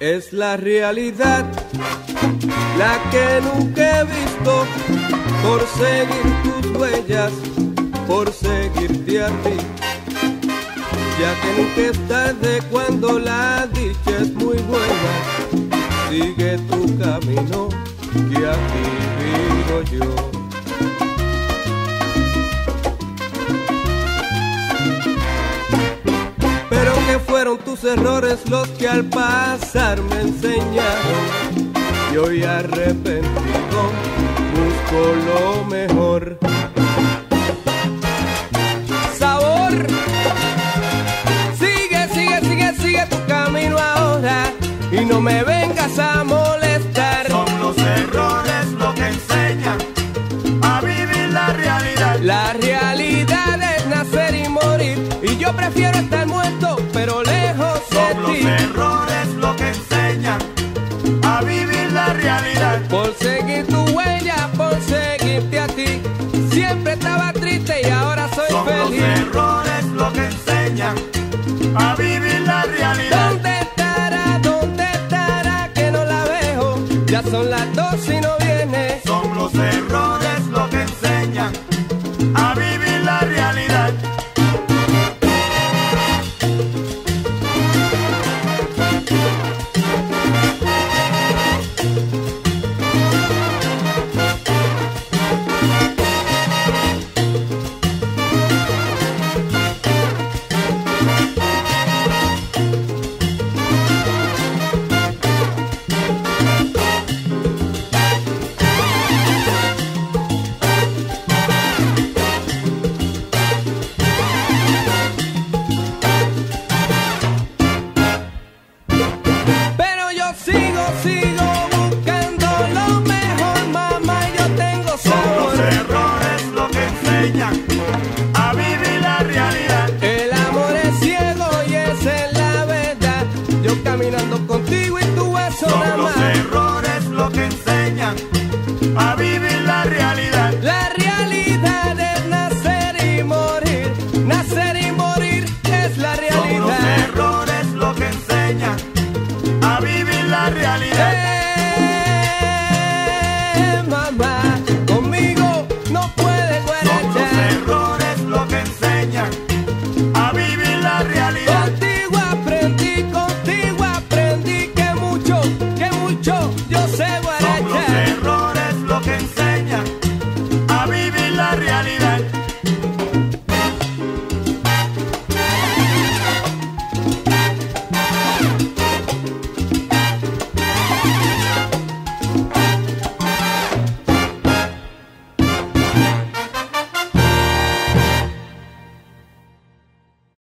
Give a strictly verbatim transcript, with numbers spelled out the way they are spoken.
es la realidad, la que nunca he visto, por seguir tus huellas, por seguirte a ti, ya que nunca es tarde cuando la dicha es muy buena. Sigue tu camino, que aquí vivo yo. Pero que fueron tus errores los que al pasar me enseñaron, y hoy arrepentido busco lo mejor. Sabor, sigue, sigue, sigue, sigue tu camino ahora, y no me vengas a molestar. Son los errores lo que enseñan a vivir la realidad. La realidad es nacer y morir, y yo prefiero estar